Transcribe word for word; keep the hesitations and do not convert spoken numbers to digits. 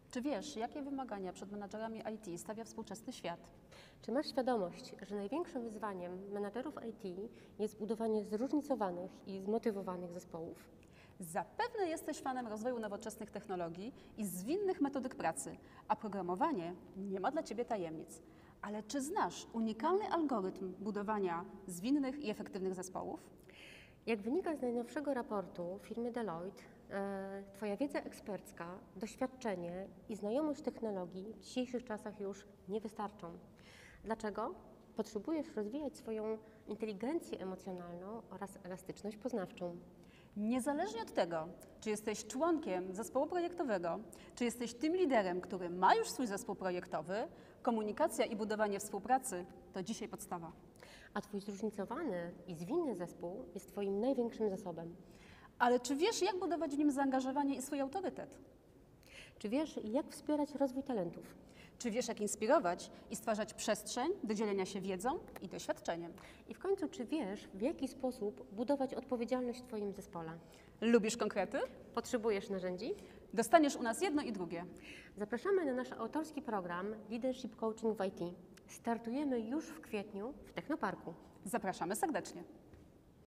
Czy wiesz, jakie wymagania przed menadżerami I T stawia współczesny świat? Czy masz świadomość, że największym wyzwaniem menadżerów I T jest budowanie zróżnicowanych i zmotywowanych zespołów? Zapewne jesteś fanem rozwoju nowoczesnych technologii i zwinnych metodyk pracy, a programowanie nie ma dla Ciebie tajemnic. Ale czy znasz unikalny algorytm budowania zwinnych i efektywnych zespołów? Jak wynika z najnowszego raportu firmy Deloitte, e, Twoja wiedza ekspercka, doświadczenie i znajomość technologii w dzisiejszych czasach już nie wystarczą. Dlaczego? Potrzebujesz rozwijać swoją inteligencję emocjonalną oraz elastyczność poznawczą. Niezależnie od tego, czy jesteś członkiem zespołu projektowego, czy jesteś tym liderem, który ma już swój zespół projektowy, komunikacja i budowanie współpracy to dzisiaj podstawa. A Twój zróżnicowany i zwinny zespół jest Twoim największym zasobem. Ale czy wiesz, jak budować w nim zaangażowanie i swój autorytet? Czy wiesz, jak wspierać rozwój talentów? Czy wiesz, jak inspirować i stwarzać przestrzeń do dzielenia się wiedzą i doświadczeniem? I w końcu, czy wiesz, w jaki sposób budować odpowiedzialność w Twoim zespole? Lubisz konkrety? Potrzebujesz narzędzi? Dostaniesz u nas jedno i drugie. Zapraszamy na nasz autorski program Leadership Coaching w I T. Startujemy już w kwietniu w Technoparku. Zapraszamy serdecznie.